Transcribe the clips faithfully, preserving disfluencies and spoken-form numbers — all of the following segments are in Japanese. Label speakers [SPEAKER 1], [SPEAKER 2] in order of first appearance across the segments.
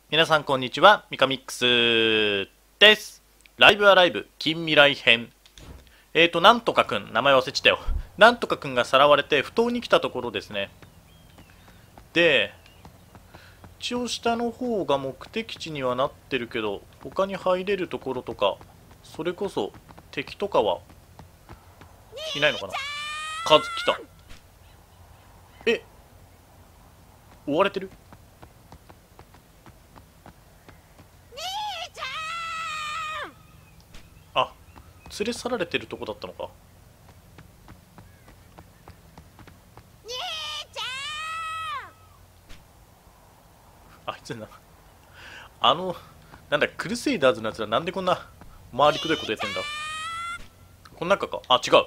[SPEAKER 1] 皆さんこんにちは、ミカミックスです。ライブアライブ近未来編。えーとなんとかくん、名前忘れちゃったよ。なんとかくんがさらわれて不当に来たところですね。で一応下の方が目的地にはなってるけど、他に入れるところとか、それこそ敵とかはいないのかな。カズ来た。え、追われてる。あ、連れ去られてるとこだったのか。あいつな、あのなんだクルセイダーズのやつらなんでこんな回りくどいことやってんだ。この中か。あ、違う。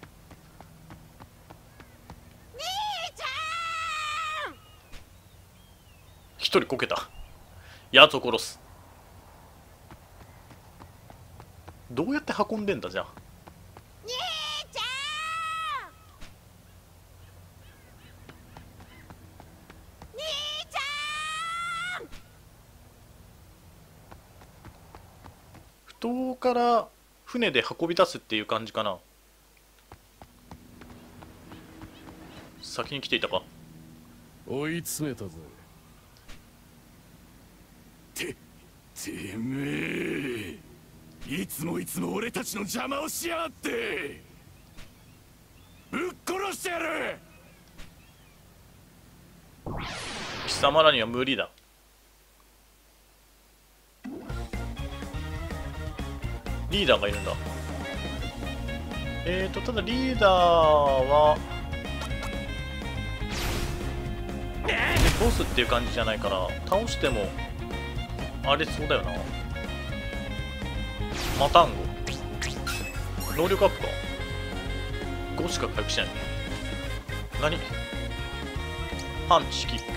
[SPEAKER 1] 一人こけた。やつを殺す。どうやって運んでんだじゃあ。埠頭から船で運び出すっていう感じかな。先に来ていたか。
[SPEAKER 2] 追い詰めたぜ。
[SPEAKER 3] て、てめえ、いつもいつも俺たちの邪魔をしやがって。ぶっ殺してやる。
[SPEAKER 1] 貴様らには無理だ。リーダーがいるんだ。えーとただリーダーはボスっていう感じじゃないから倒してもあれそうだよな。マタンゴ能力アップか。ごしか回復しない。何。パンチキック。ち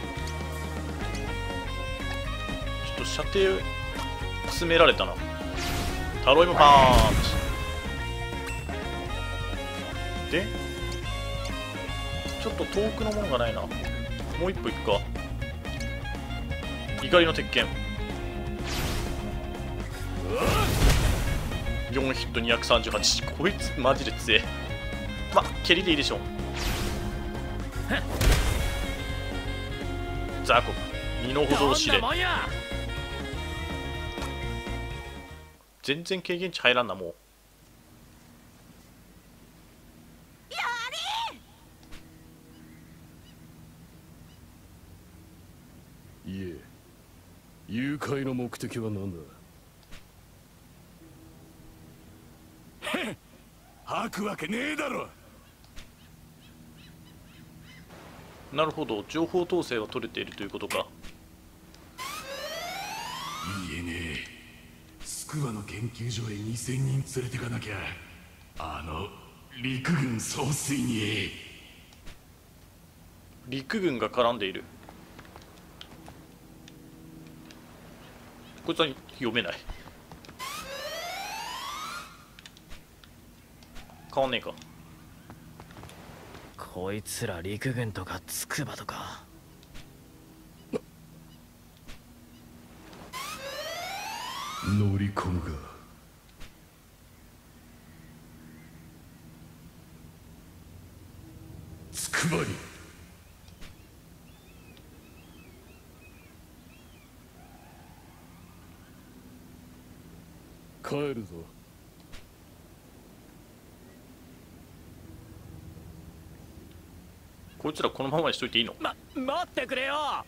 [SPEAKER 1] ょっと射程詰められたな。タロイモパンチでちょっと遠くのものがないな。もう一歩行くか。怒りの鉄拳よんヒットにひゃくさんじゅうはち。こいつマジで強え。ま、蹴りでいいでしょう。ザコ身の程を知れ。全然経験値入らんな。もう
[SPEAKER 2] いえ、誘拐の目的は何だ。
[SPEAKER 3] 吐くわけねえだろ。
[SPEAKER 1] なるほど、情報統制は取れているということか。
[SPEAKER 3] いいえねえ。筑波の研究所へにせんにん連れてかなきゃ。あの陸軍総帥に。
[SPEAKER 1] 陸軍が絡んでいる。こいつは読めない。変わんねえか。
[SPEAKER 4] こいつら陸軍とか筑波とか。
[SPEAKER 2] 乗り込むか。
[SPEAKER 3] 筑波に
[SPEAKER 2] 帰るぞ。
[SPEAKER 1] こいつらこのままにしといていいの。
[SPEAKER 4] ま、待ってくれよ。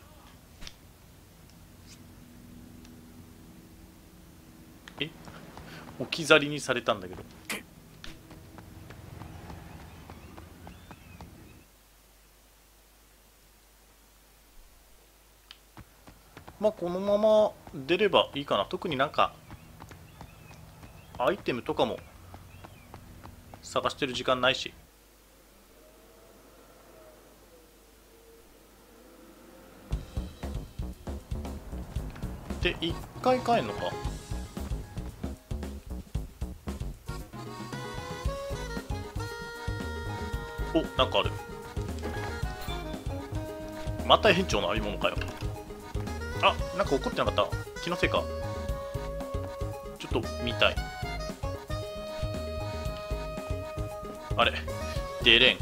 [SPEAKER 1] え、置き去りにされたんだけど。まあこのまま出ればいいかな。特になんかアイテムとかも探してる時間ないし。で一回帰んのか。お、なんかある。また園長のありものかよ。 あ、なんか怒ってなかった？気のせいか。ちょっと見たい。あれ出れん。こ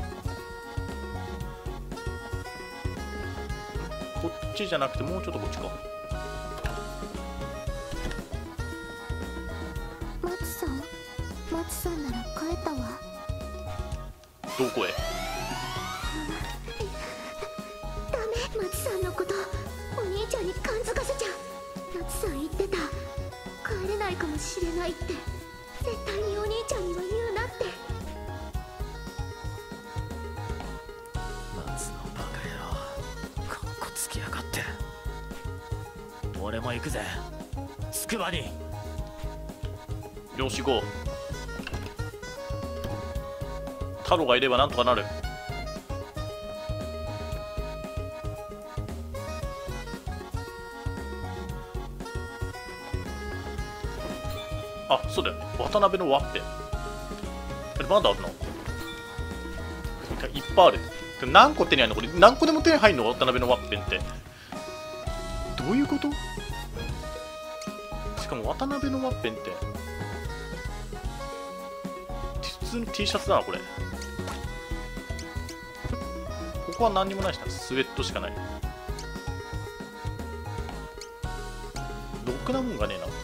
[SPEAKER 1] っちじゃなくてもうちょっとこっちか。
[SPEAKER 5] 松さん、松さんなら帰ったわ。
[SPEAKER 1] どこへ？
[SPEAKER 5] ダメ、松さんのことお兄ちゃんに感づかせちゃう。松さん言ってた、帰れないかもしれないって。絶対にお兄ちゃんには言うなって。
[SPEAKER 4] 松のバカ野郎、かっこつきやがって。俺も行くぜ、筑波に。
[SPEAKER 1] よし行こう。太郎がいればなんとかなる。あ、そうだよね、渡辺のワッペン。あれまだあるの？いっぱいある。何個手に入るの？これ何個でも手に入るの？渡辺のワッペンってどういうこと？しかも渡辺のワッペンって普通の T シャツだなこれ。ここは何にもないしな、スウェットしかない。ろくなもんがねえな。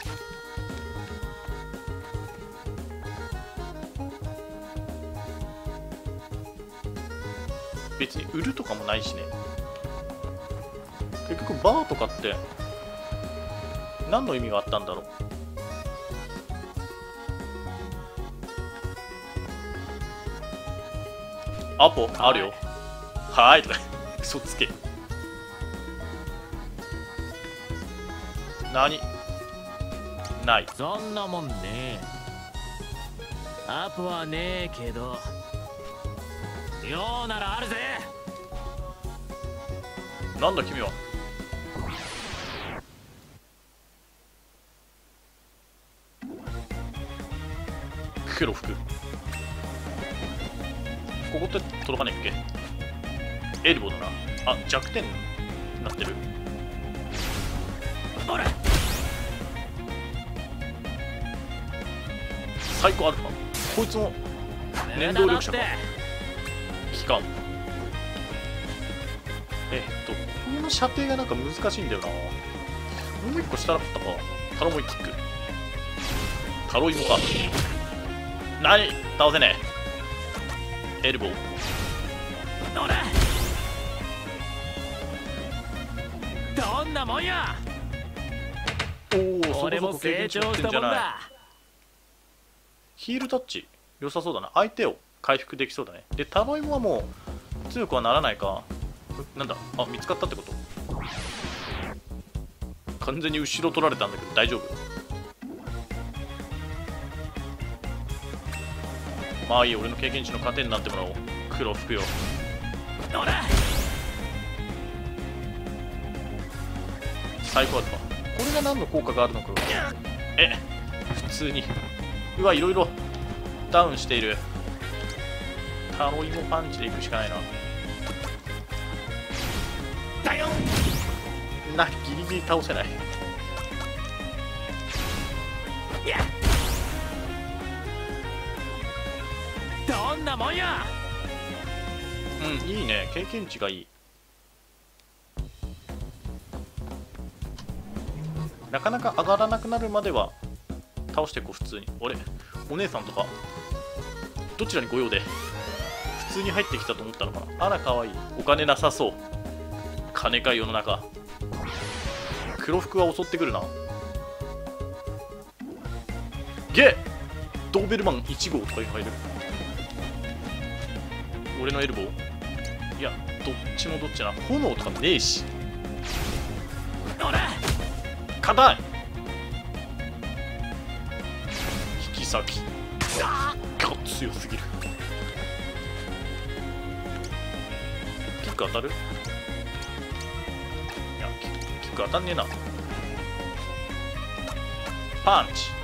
[SPEAKER 1] 別に売るとかもないしね。結局バーとかって何の意味があったんだろう。アポあるよ。はーいとか嘘つけ。何ない。
[SPEAKER 4] そんなもんねえ。アポはねえけど用ならあるぜ。
[SPEAKER 1] なんだ君は。黒服。ここって届かねえっけ？エルボーだな。あ、弱点になってる。
[SPEAKER 4] あれ
[SPEAKER 1] サイコアルファ。こいつも念動力者か。機関。えっとこの射程がなんか難しいんだよな。もう一個下だったか。タロモイキック。タロイモか。何倒せねえ。エルボー。
[SPEAKER 4] どれどんなもんや。
[SPEAKER 1] おお、
[SPEAKER 4] 俺も成長したもんだ。
[SPEAKER 1] ヒールタッチ良さそうだな。相手を回復できそうだね。でタロイモはもう強くはならないか。なんだ、あ、見つかったってこと。完全に後ろ取られたんだけど大丈夫？まあいい、俺の経験値の糧になってもらおう。黒服よ。
[SPEAKER 4] どれ
[SPEAKER 1] 最高だった。これが何の効果があるのか。え、普通に。うわ、いろいろダウンしている。タロイモパンチでいくしかないな。だよな、ギリギリ倒せない。
[SPEAKER 4] いやどんなもんや。
[SPEAKER 1] うん、いいね、経験値がいい。なかなか上がらなくなるまでは倒していこう。普通に。俺お姉さんとかどちらに御用で普通に入ってきたと思ったのかな。あらかわいい。お金なさそう。金か世の中。黒服は襲ってくるな。ゲッドーベルマンいち号とか入る。俺のエルボー、いやどっちもどっちな。炎とかねえし。硬い。引き先が強すぎる。キック当たる？いやキック、キック当たんねえな。パンチ。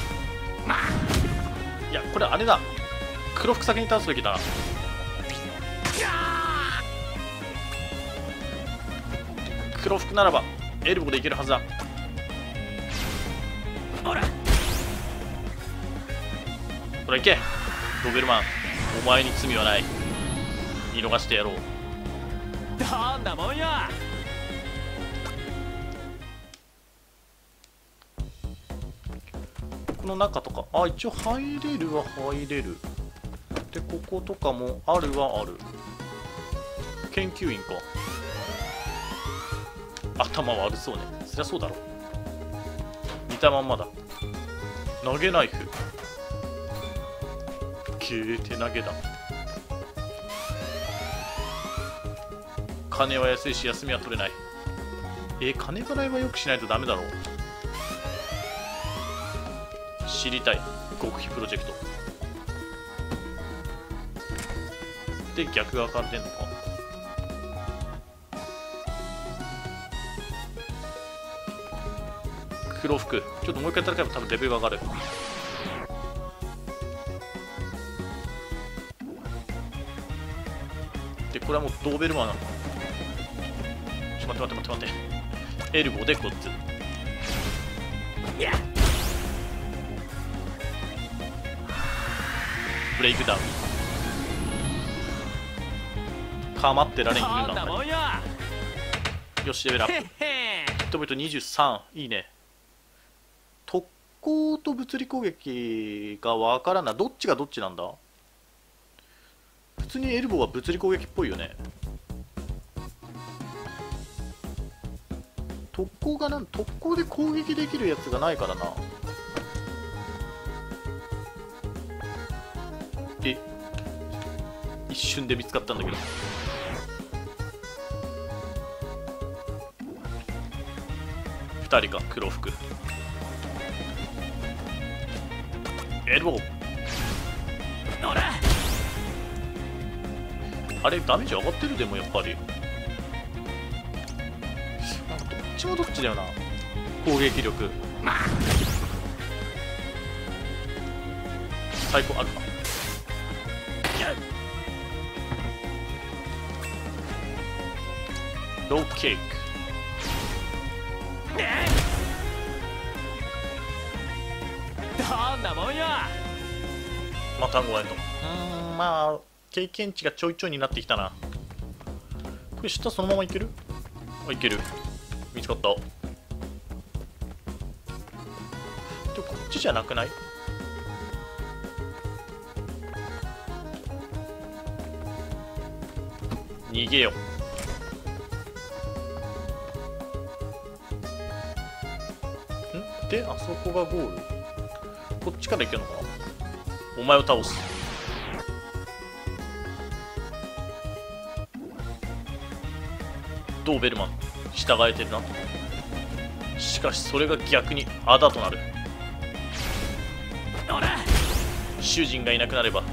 [SPEAKER 1] いやこれあれだ、黒服先に倒すべきだな。黒服ならばエルボーでいけるはずだ。
[SPEAKER 4] ほら
[SPEAKER 1] ほらいけドベルマン、お前に罪はない。見逃してやろう。
[SPEAKER 4] どんなもんよ。
[SPEAKER 1] この中とか、あ、一応入れるは入れる。で、こことかもあるはある。研究員か。頭悪そうね。そりゃそうだろ。見たまんまだ。投げナイフ。ゲー手投げだ。金は安いし休みは取れない。えー、金払いはよくしないとダメだろう。知りたい極秘プロジェクトで、逆側から出んのか。黒服ちょっともう一回戦えば多分レベルが上がる。でこれはもうドーベルマンなのか。ちょっと待って待って待って待って。エルボーでこっちブレイクダウン。かまってられん犬なんだ。よしレベルアップ。ヒットポイントにじゅうさん。いいね。特攻と物理攻撃がわからない。どっちがどっちなんだ。普通にエルボーは物理攻撃っぽいよね。特攻がなん特攻で攻撃できるやつがないからな。え、一瞬で見つかったんだけど。ふたりか。黒服エルボー。あれダメージ上がってる。でもやっぱりなんかどっちもどっちだよな。攻撃力最高アルファ。ローケーク。
[SPEAKER 4] どんなもんよ。
[SPEAKER 1] またごエンド。うーん、まあ経験値がちょいちょいになってきたな。これ下そのままいける？あ、いける。見つかった。でもこっちじゃなくない？逃げよ。んで、あそこがゴール。こっちから行けるのかな。お前を倒す。ドーベルマン従えてるな。しかしそれが逆にあだとなる。主人がいなくなれば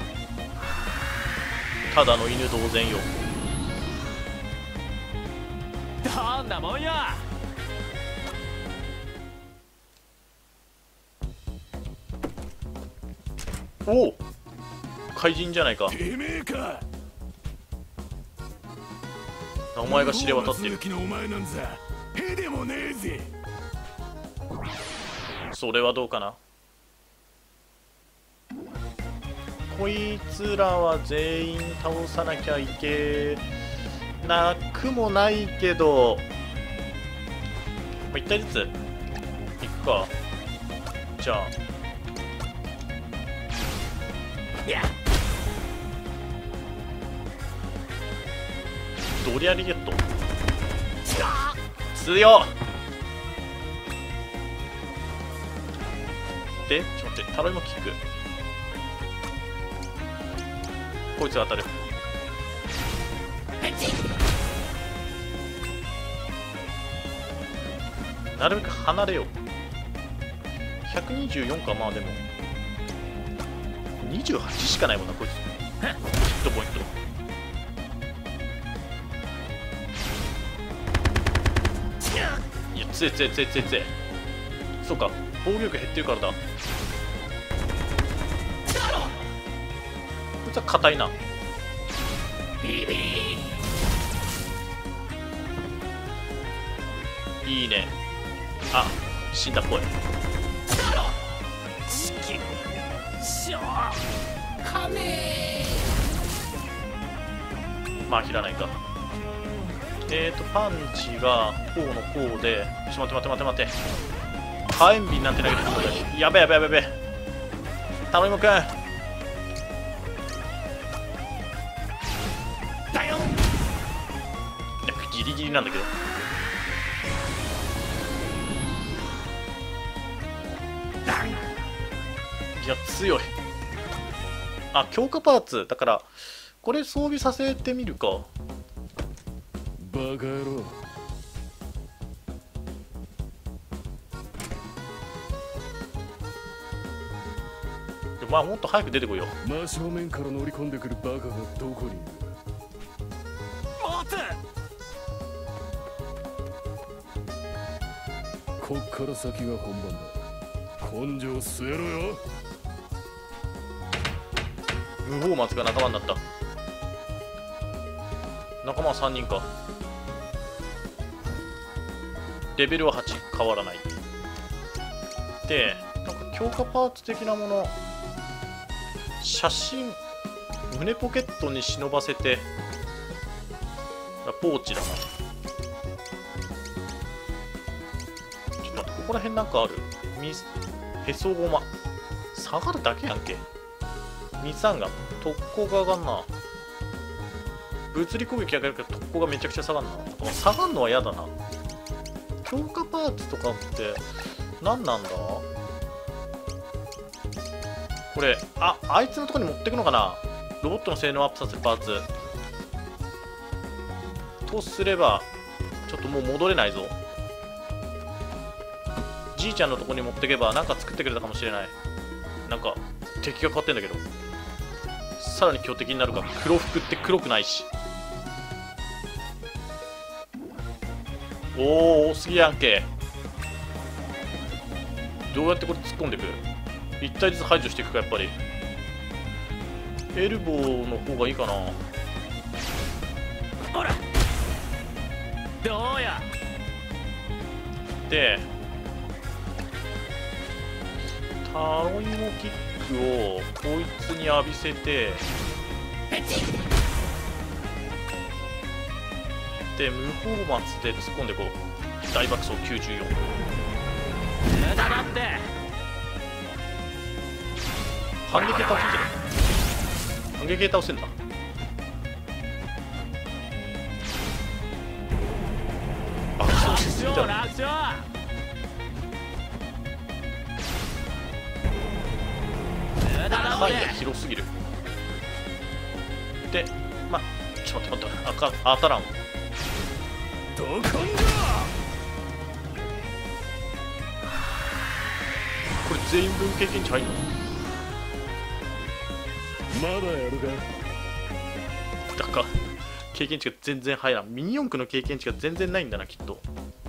[SPEAKER 1] ただの犬同然よ。
[SPEAKER 4] どんなもんよ。
[SPEAKER 1] おお、怪人じゃないか。
[SPEAKER 3] てめえか。
[SPEAKER 1] お前が知れ渡ってる。
[SPEAKER 3] のお前なんざへでもねえぜ。
[SPEAKER 1] それはどうかな。こいつらは全員倒さなきゃいけなくもないけど、いったいずついくか。じゃあドリアリゲット強っ。で、ちょっと待って、タロイモキック。こいつ当たる。なるべく離れよう。ひゃくにじゅうよんか。まあでもにじゅうはちしかないもんなこいつ。ヒットポイント。いや強い強い強い強い強い。そうか、防御力減ってるからだ。こいつは硬いな。 いいね。あ、死んだっぽい。
[SPEAKER 4] チキショーカメ
[SPEAKER 1] まあ切らないか。えーとパンチがこうのこうで、ちょっと待って待って待って待って、火炎瓶なんて投げてくるので、やべやべやべやべ、頼みもくんだよ。ギリギリなんだけど。いや強い。あ、強化パーツだから、これ装備させてみるか。
[SPEAKER 2] バカ野郎。
[SPEAKER 1] まあもっと早く出てこいよ。
[SPEAKER 2] 真正面から乗り込んでくるバカがどこにいる。
[SPEAKER 4] 待て。
[SPEAKER 2] こっから先が本番だ。根性据えろよ。
[SPEAKER 1] 無法松が仲間になった。仲間はさんにんか。レベルははち、変わらない。で、なんか強化パーツ的なもの、写真、胸ポケットに忍ばせて、ポーチだな。ちょっと待って、ここら辺なんかある？みへそごま。下がるだけやんけ。ミサンガン、特攻が上がんな。物理攻撃上がるけど特攻がめちゃくちゃ下がんな。下がんのは嫌だな。強化パーツとかって何なんだこれ。あ、あいつのとこに持ってくのかな。ロボットの性能をアップさせるパーツとすれば、ちょっともう戻れないぞ。じいちゃんのとこに持ってけばなんか作ってくれたかもしれない。なんか敵が変わってんだけど、さらに強敵になるか。黒服って黒くないし。おお、多すぎやんけ。どうやってこれ突っ込んでいく？一体ずつ排除していくか。やっぱりエルボーの方がいいかな。
[SPEAKER 4] ほらどうや。
[SPEAKER 1] でタロイモキックをこいつに浴びせて、で無法松で突っ込んでこう。大爆走きゅうじゅうよん。
[SPEAKER 4] 無駄だって。
[SPEAKER 1] 反撃で倒せんじゃない？反撃で倒せんだ。爆走しすぎだろ。
[SPEAKER 4] 楽勝。
[SPEAKER 1] 範囲が広すぎる。で、ま、ちょっと待って待って、あか当たらん。
[SPEAKER 2] どこんだ。
[SPEAKER 1] これ全員分経験値入るの？
[SPEAKER 2] まだやるか。
[SPEAKER 1] だから経験値が全然入らん。ミニ四駆の経験値が全然ないんだな、きっと。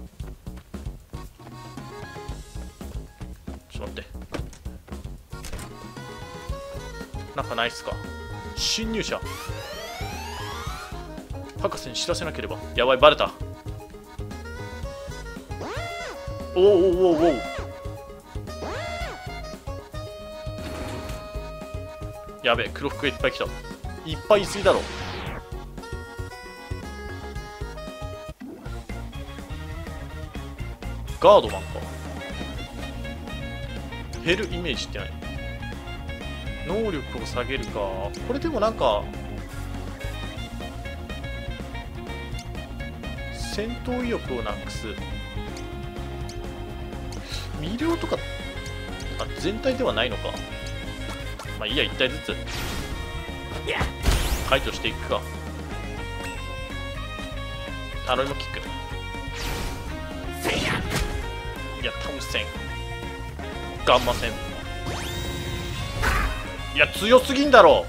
[SPEAKER 1] ちょっと待って、なんかないっすか？侵入者。博士に知らせなければ。やばい、バレた。おおおおおお。やべえ、黒服がいっぱい来た。いっぱいいすぎだろ。ガードマンか。減るイメージってない。能力を下げるか。これでもなんか戦闘意欲をなくす。魅了とか、あ、全体ではないのか。まあいいや、一体ずつ排除していくか。タロイモキック。いや、倒せん。ガンマ戦。いや、強すぎんだろ。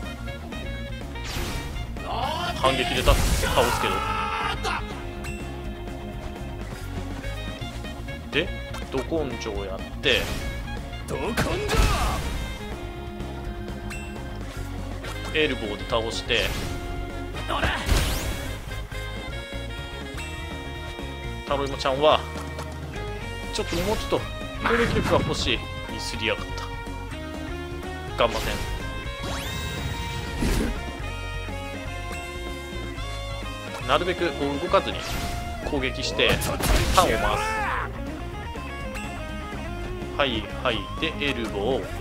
[SPEAKER 1] 反撃で倒すけど。で、ど根性やって
[SPEAKER 2] どこんだ。
[SPEAKER 1] エルボーで倒して、タロイモちゃんはちょっともうちょっと攻撃力が欲しい。ミスりやがった。頑張せん。なるべくこう動かずに攻撃してターンを回す。はいはいでエルボー。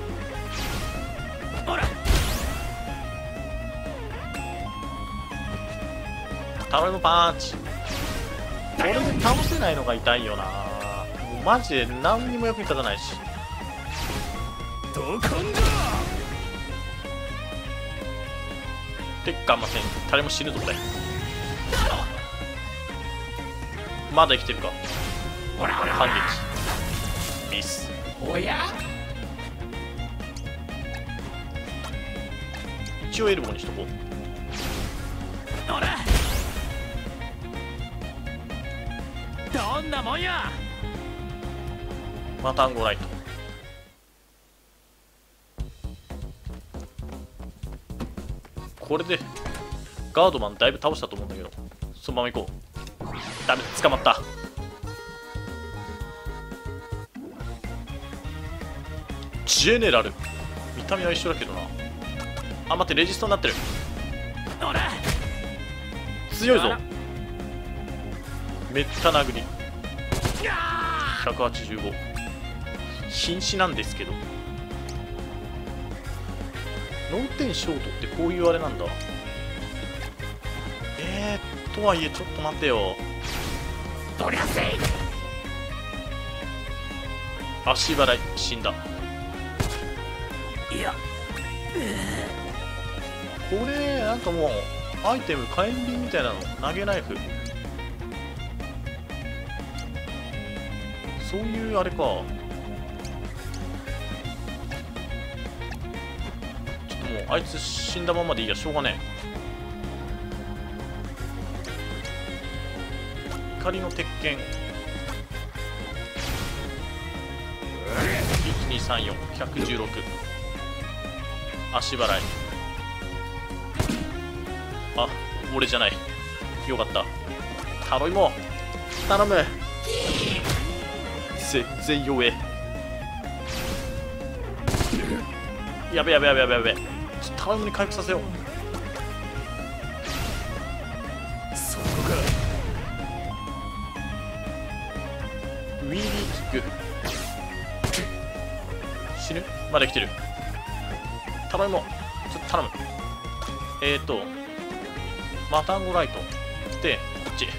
[SPEAKER 1] タロイモパンチ。これで倒せないのが痛いよな。もうマジで何にも役に立たないし。
[SPEAKER 3] どこんだ
[SPEAKER 1] でガンマ戦誰も死ぬぞこれ。まだ生きてるか。反撃ミス。
[SPEAKER 3] おや
[SPEAKER 1] 一応エルボーにしとこう。
[SPEAKER 4] ほらどんなもんや。
[SPEAKER 1] またアンゴライト。これでガードマンだいぶ倒したと思うんだけど、そのまま行こう。ダメ、捕まった。ジェネラル見た目は一緒だけどな。あ、待って、レジストになってる。
[SPEAKER 4] ほら
[SPEAKER 1] 強いぞ。めった殴りひゃくはちじゅうご。瀕死なんですけど。脳天ショートってこういうあれなんだ。えー、とはいえちょっと待ってよ。
[SPEAKER 3] どりゃせい
[SPEAKER 1] 足払い死んだ。
[SPEAKER 4] いや
[SPEAKER 1] これなんかもうアイテム火炎瓶みたいなの投げナイフ、そういうあれか。ちょっともうあいつ死んだままでいいや、しょうがねえ。怒りの鉄拳いちにさんよんひゃくじゅうろく。足払い。あ、俺じゃない。よかった。タロイモ頼む。全然弱え。やべやべやべやべやべ。ちょっとタロイモに回復させよう。
[SPEAKER 3] そこか。
[SPEAKER 1] ウィーリーキック。死ぬ？まだ生きてる。タロイモちょっと頼む。えーとマタンゴライトでこっち。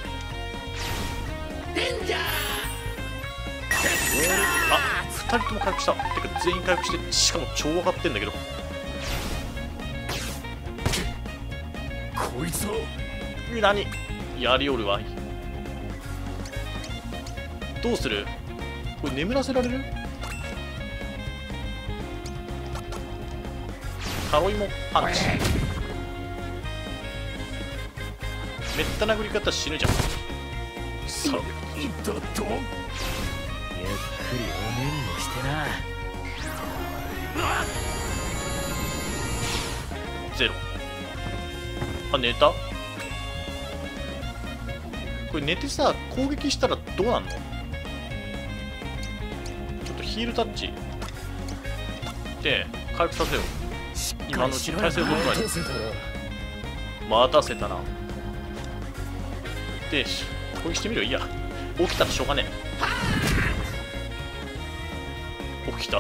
[SPEAKER 1] あ、ふたりとも回復した。てか全員回復して、しかも超上がってんだけど。
[SPEAKER 3] こいつを
[SPEAKER 1] 何やりおるわい。どうする？これ眠らせられる？タロイモパンチ。めった殴り方死ぬじゃん。さ
[SPEAKER 3] いったと
[SPEAKER 4] ゆっくりおねんもしてな。
[SPEAKER 1] ゼロ。あ、寝た？これ寝てさ攻撃したらどうなんの？ちょっとヒールタッチで回復させよう。今のうちに体勢を取らない。待たせたな。で攻撃してみるよ。いや起きたらしょうがねえ。起きた。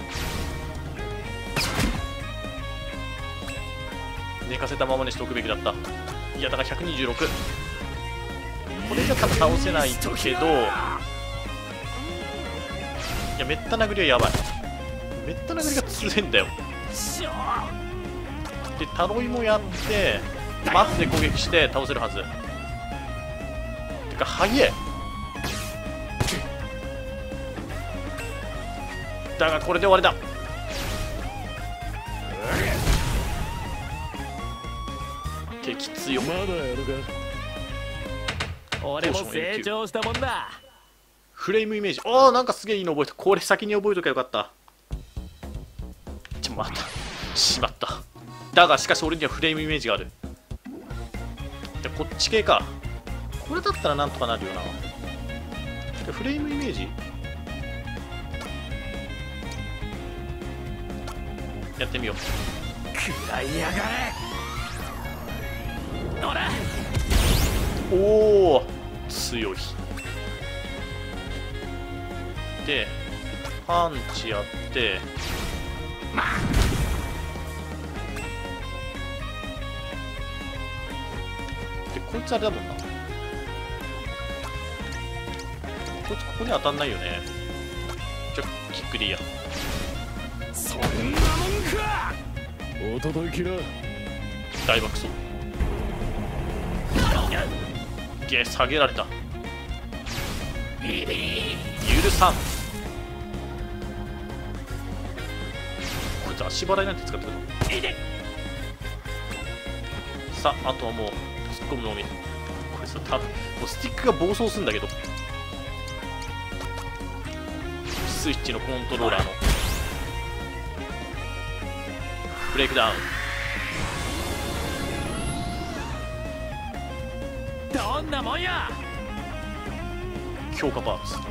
[SPEAKER 1] 寝かせたままにしておくべきだった。いやだからひゃくにじゅうろく。これじゃ多分倒せないけど、いやめった殴りはやばい。めった殴りが強いんだよ。でタロイモやってマスで攻撃して倒せるはず。てか速え。だがこれで終わりだ。敵強。
[SPEAKER 2] まだやるか。
[SPEAKER 4] 俺も成長したもんだ。
[SPEAKER 1] フレームイメージ。ああなんかすげえいいの覚えた。これ先に覚えときゃよかった。ちょまたしまった。だがしかし俺にはフレームイメージがある。でこっち系か。これだったらなんとかなるよな。でフレームイメージやってみよう。
[SPEAKER 4] 食らいやがれ。ほら
[SPEAKER 1] おお強い。でパンチやってでこいつあれだもんな、こいつここに当たんないよね。じゃあキックでいいや。
[SPEAKER 3] そんなもんか。
[SPEAKER 2] お届きな。
[SPEAKER 1] 大爆走。ゲー下げられた。許さん。こいつ足払いなんて使ってくるの。さああとはもう突っ込むのみ。こいつは多分もうスティックが暴走するんだけど、スイッチのコントローラーのブレイクダウン。
[SPEAKER 4] どんなもんや。
[SPEAKER 1] 強化パーツ。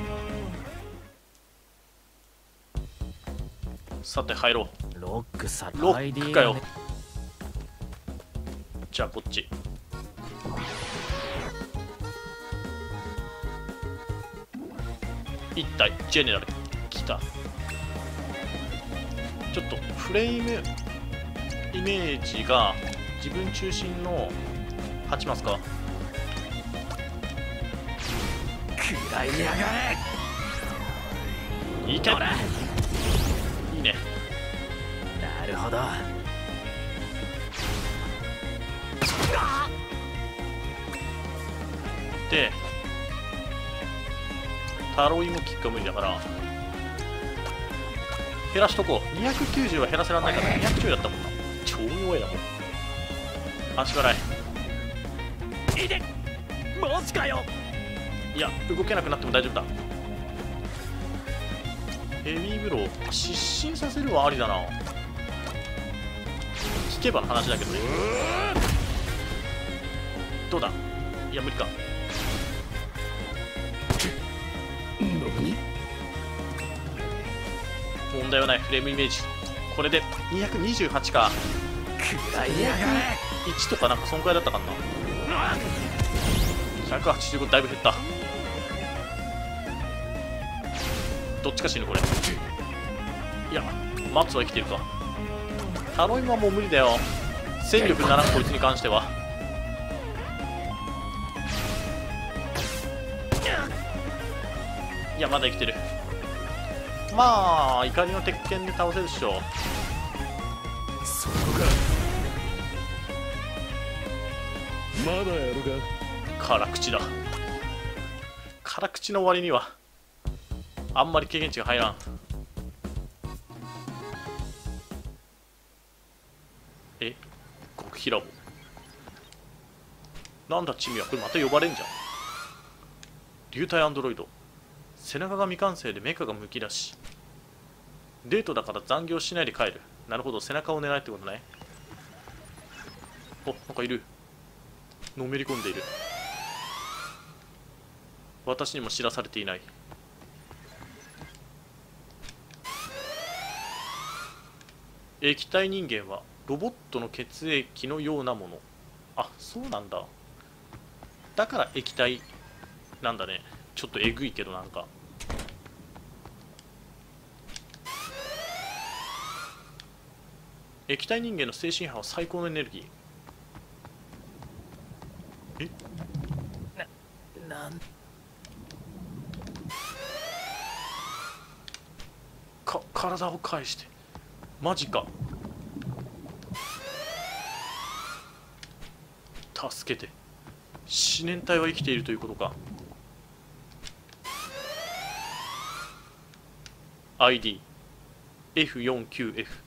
[SPEAKER 1] さて入ろう。
[SPEAKER 4] ロックさ
[SPEAKER 1] ロックかよ。じゃあこっち。一体ジェネラル来た。ちょっとフレームイメージが自分中心のはちますか。
[SPEAKER 4] 食らいやがれ。
[SPEAKER 1] いけ。いいね。
[SPEAKER 4] なるほど。
[SPEAKER 1] でタロイモキックは無理だから減らしとこう。にひゃくきゅうじゅうは減らせられないからにひゃくちょいだったもんな。超弱いなもう。足払い。
[SPEAKER 4] いでマジかよ。
[SPEAKER 1] いや動けなくなっても大丈夫だ。ヘビーブロー失神させるはありだな。聞けばの話だけどね。どうだ。いや無理か。
[SPEAKER 2] 何。
[SPEAKER 1] 問題はない。フレームイメージこれでにひゃくにじゅうはちか。
[SPEAKER 4] 食らいやがれ。
[SPEAKER 1] いちとかなんかそんくらいだったかな。ひゃくはちじゅうごだいぶ減った。どっちか死ぬこれ。いやマツは生きてるか。タロイモはもう無理だよ。戦力にならんこいつに関しては。いやまだ生きてる。まあ怒りの鉄拳で倒せるっしょ。
[SPEAKER 2] そこか。まだやるか。
[SPEAKER 1] 辛口だ。辛口の割にはあんまり経験値が入らん。え極秘ラボなんだチミは。これまた呼ばれんじゃん。流体アンドロイド。背中が未完成でメカがむき出し。デートだから残業しないで帰る。なるほど背中を狙えってことね。おなんかいる。のめり込んでいる。私にも知らされていない。液体人間はロボットの血液のようなもの。あそうなんだ。だから液体なんだね。ちょっとえぐいけどなんか。液体人間の精神波は最高のエネルギー。え
[SPEAKER 4] ななん
[SPEAKER 1] か体を返して。マジか。助けて。思念体は生きているということか。アイディー エフよんきゅうエフ。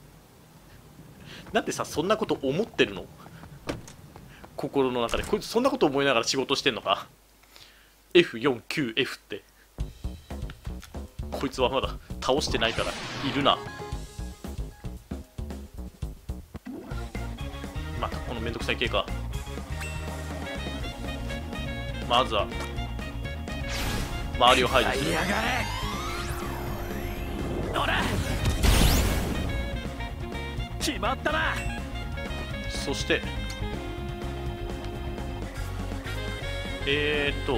[SPEAKER 1] なんでさそんなこと思ってるの。心の中でこいつそんなこと思いながら仕事してんのか。 エフよんきゅうエフ ってこいつはまだ倒してないからいるな。またこのめんどくさい系か。まずは周りを排除する。
[SPEAKER 4] やがれ。ほら決まったな。
[SPEAKER 1] そしてえーっと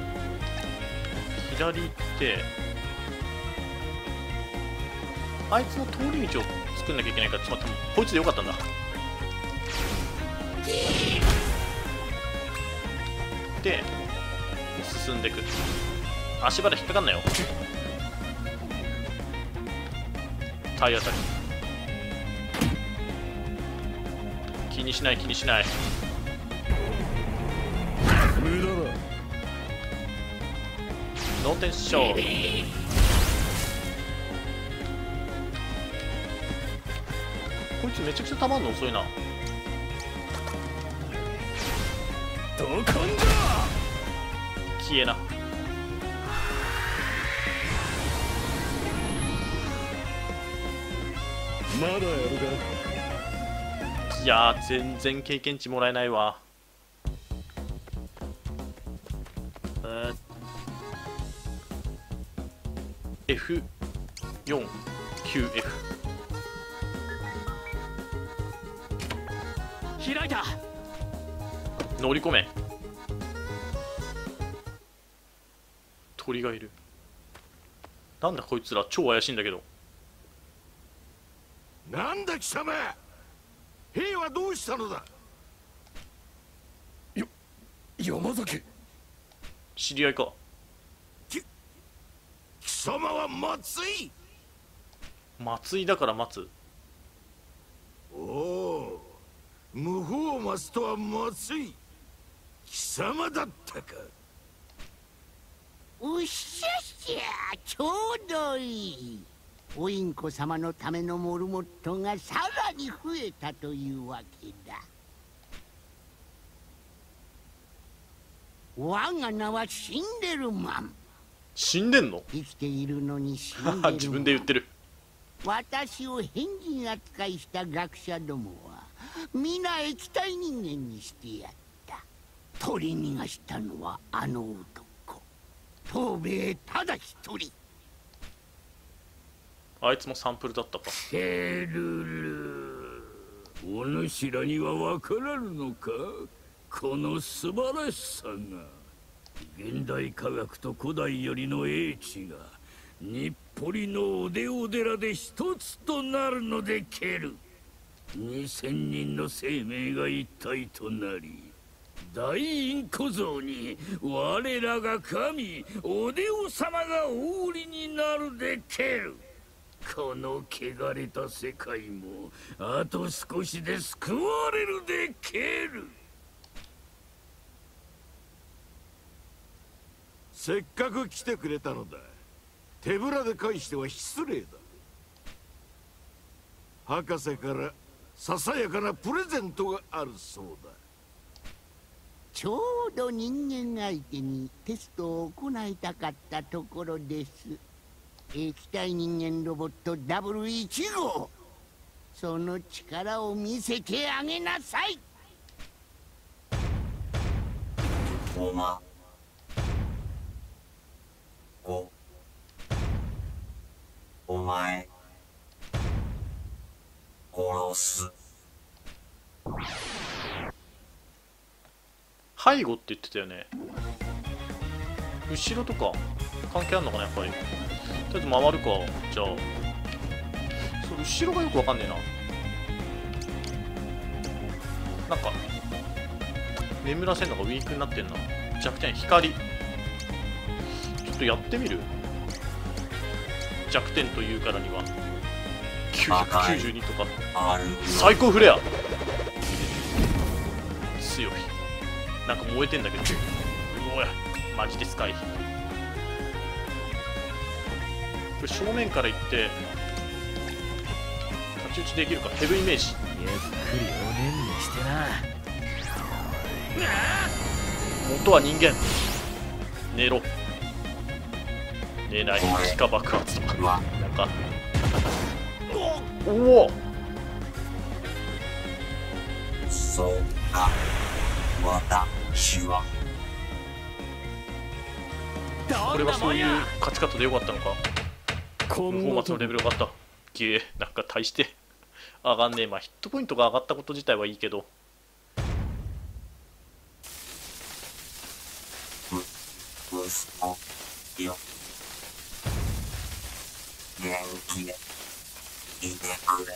[SPEAKER 1] 左行ってあいつの通り道を作んなきゃいけないから、ちょっと待って、こいつでよかったんだ。で進んでいく。足場で引っかかんなよ。体当たり気にしない、気にしない。
[SPEAKER 2] 無駄だ。
[SPEAKER 1] ノーテンショー。こいつめちゃくちゃたまんの遅いな。
[SPEAKER 3] どこんだ。
[SPEAKER 1] 消えな。
[SPEAKER 2] まだやるか。
[SPEAKER 1] いやー全然経験値もらえないわ。えー、エフよんきゅうエフ
[SPEAKER 4] 開いた。
[SPEAKER 1] 乗り込め。鳥がいる。なんだこいつら、超怪しいんだけど。
[SPEAKER 3] なんだ貴様、兵はどうしたのだ。
[SPEAKER 2] よ山崎。
[SPEAKER 1] 知り合いか。
[SPEAKER 3] 貴様は松井。
[SPEAKER 1] 松井だから待つ。
[SPEAKER 3] おお、無法松とは松井。貴様だったか。
[SPEAKER 6] うっしゃっしゃ、ちょうどいい。おインコ様のためのモルモットがさらに増えたというわけだ。我が名はシンデルマン。
[SPEAKER 1] 死んでんの？
[SPEAKER 6] 生きているのに死んでるマン。
[SPEAKER 1] 自分で言ってる。
[SPEAKER 6] 私を変人扱いした学者どもは皆液体人間にしてやった。取り逃がしたのはあの男、東兵衛ただ一人。
[SPEAKER 1] あいつもサンプルだったか。
[SPEAKER 3] ケルル、お主らには分からぬのか、この素晴らしさが。現代科学と古代よりの英知が日暮里のおでお寺で一つとなるのでケル。二千人の生命が一体となり、大インコ像に我らが神おでお様がお売りになるでケル。この汚れた世界もあと少しで救われるでケル。せっかく来てくれたのだ。手ぶらで返しては失礼だ。博士からささやかなプレゼントがあるそうだ。
[SPEAKER 6] ちょうど人間相手にテストを行いたかったところです。液体人間ロボット ダブルいちごう、その力を見せてあげなさい。
[SPEAKER 7] おまおお前殺す。
[SPEAKER 1] 背後って言ってたよね。後ろとか関係あるのかな、やっぱり。とりあえず回るか。じゃあそう後ろがよくわかんねえな。なんか眠らせるのがウィークになってんな。弱点光。ちょっとやってみる。弱点というからにはきゅうひゃくきゅうじゅうにとか。最高フレア強い。なんか燃えてんだけど。うおやマジですかい。これ正面から行って太刀打ちできるか。ヘブイメージ。
[SPEAKER 4] ゆっくりおねんねしてな。
[SPEAKER 1] 元は人間。寝ろ。寝ない。気化爆発とかなんか。おお
[SPEAKER 7] そうか、私は
[SPEAKER 1] これはそういう勝ち方でよかったのか。
[SPEAKER 2] こ
[SPEAKER 1] パフォーマンスの
[SPEAKER 2] んなとこ
[SPEAKER 1] レベルが上がった。ゲーなんか大して上がんねえ。まあヒットポイントが上がったこと自体はいいけど。
[SPEAKER 7] 息子よ、元気でいてくれ。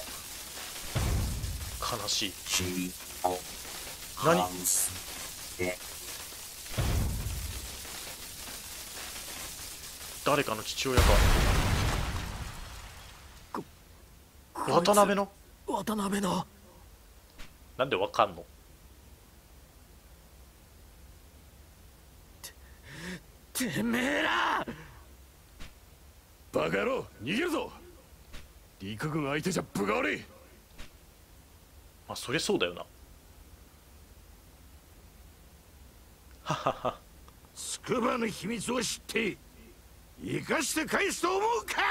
[SPEAKER 1] 悲しい。
[SPEAKER 7] 尻を
[SPEAKER 1] 何
[SPEAKER 7] ハウスで
[SPEAKER 1] 誰かの父親か。渡辺の
[SPEAKER 4] 渡辺の
[SPEAKER 1] なんでわかんの？
[SPEAKER 4] てめえら。
[SPEAKER 2] バカ野郎、逃げるぞ。陸軍相手じゃ分が悪い。
[SPEAKER 1] まあそりゃそうだよな。ははは。
[SPEAKER 3] 筑波の秘密を知って生かして返すと思うか。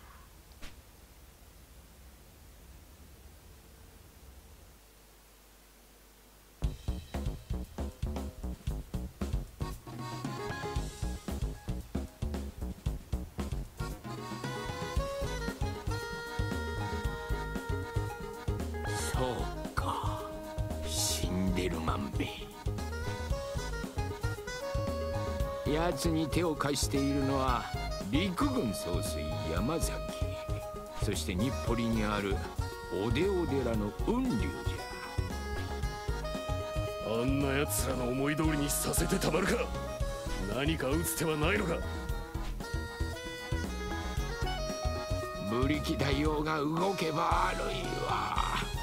[SPEAKER 6] そうか、死んでるまんべ。奴に手を貸しているのは陸軍総帥山崎、そして日暮里にあるおでお寺の雲龍じ
[SPEAKER 2] あんな奴らの思い通りにさせてたまるか。何か打つ手はないのか。
[SPEAKER 6] ゃ。ブリキ大王が動けば悪いわ。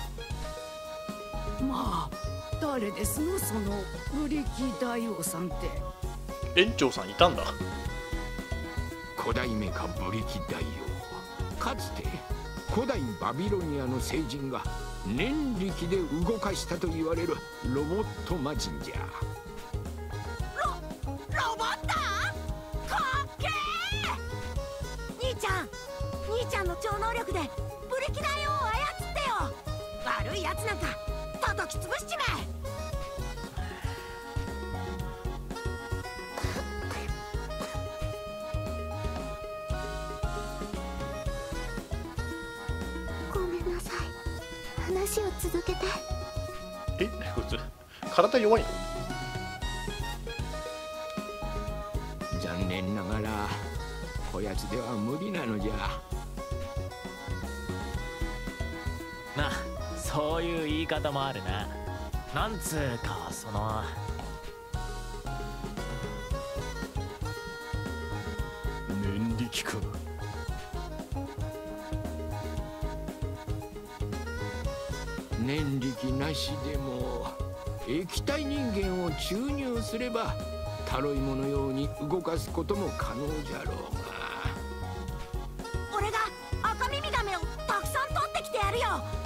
[SPEAKER 8] まあ誰ですのそのブリキ大王さんって。
[SPEAKER 1] 園長さんいたんだ。
[SPEAKER 6] 古代メカブリキ大王、かつて古代バビロニアの聖人が念力で動かしたと言われるロボット魔人じゃ。
[SPEAKER 8] ロロボットかっけー。兄ちゃん兄ちゃんの超能力でブリキ大王を操ってよ。悪いやつなんか叩き潰しちまえ。
[SPEAKER 5] ごめんなさい、話を続けて。
[SPEAKER 1] え、こいつ体弱いの？
[SPEAKER 6] 残念ながらこやつでは無理なのじゃ。
[SPEAKER 4] まあそういう言い方もあるな。なんつうかその
[SPEAKER 2] 念力か。
[SPEAKER 6] 念力なしでも液体人間を注入すればタロイモのように動かすことも可能じゃろうが。
[SPEAKER 8] 俺が赤耳ガメをたくさん取ってきてやるよ。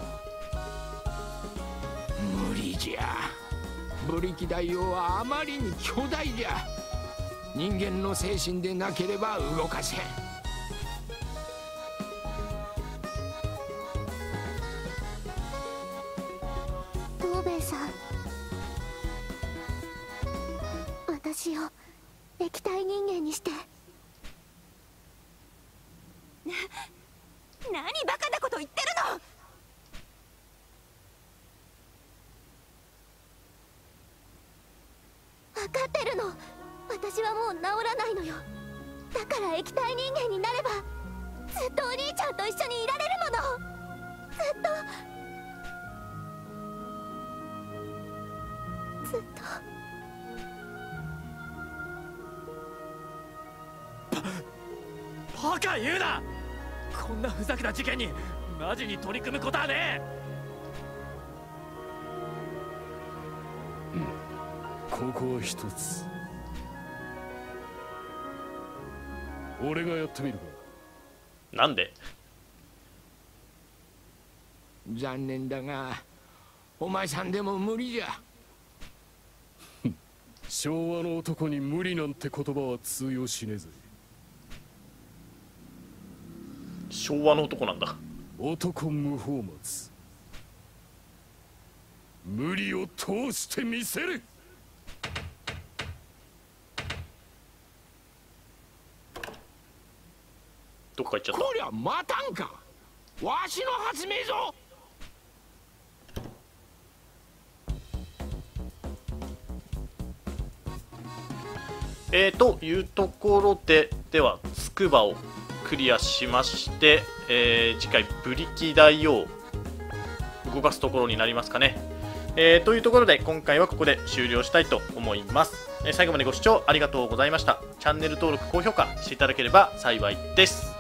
[SPEAKER 6] 無理じゃ。ブリキ大王はあまりに巨大じゃ。人間の精神でなければ動かせん。
[SPEAKER 5] 東兵衛さん、私を液体人間にして。
[SPEAKER 8] 何バカなこと言ってるの。
[SPEAKER 5] 分かってるの。私はもう治らないのよ。だから液体人間になればずっとお兄ちゃんと一緒にいられるもの。ずっとずっと。
[SPEAKER 4] バカ言うな。こんなふざけた事件にマジに取り組むことはね
[SPEAKER 2] うん、ここは一つ俺がやってみるか。
[SPEAKER 1] なんで？
[SPEAKER 6] 残念だがお前さんでも無理じゃ。
[SPEAKER 2] 昭和の男に無理なんて言葉は通用しねえぜ。
[SPEAKER 1] 昭和の男なんだ。
[SPEAKER 2] 男無法松、無理を通してみせる。
[SPEAKER 1] どっか行っちゃった。
[SPEAKER 6] こりゃ待たんか。わしの発明ぞ。
[SPEAKER 1] えー、というところで、ではつくばをクリアしまして、えー、次回ブリキ大王動かすところになりますかね。えー、というところで今回はここで終了したいと思います。えー、最後までご視聴ありがとうございました。チャンネル登録高評価していただければ幸いです。